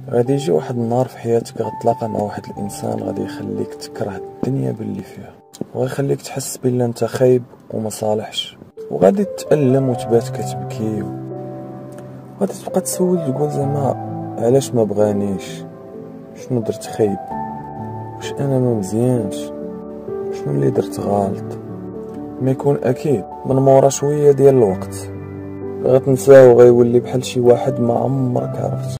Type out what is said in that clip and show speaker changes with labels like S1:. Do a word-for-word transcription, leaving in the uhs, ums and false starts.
S1: غادي يجي واحد النهار في حياتك غتلاقى مع واحد الانسان غادي يخليك تكره الدنيا باللي فيها، وغيخليك تحس بلي انت خايب وما صالحش، وغادي تألم وتبات كتبكي، وغادي تبقى تسول تقول زعما علاش ما بغانيش، شنو درت خايب، واش انا ما مزيانش، شنو اللي درت غلط. ما يكون اكيد من مورا شويه ديال الوقت غتنساه وغيولي بحال شي واحد ما عمرك عرفت.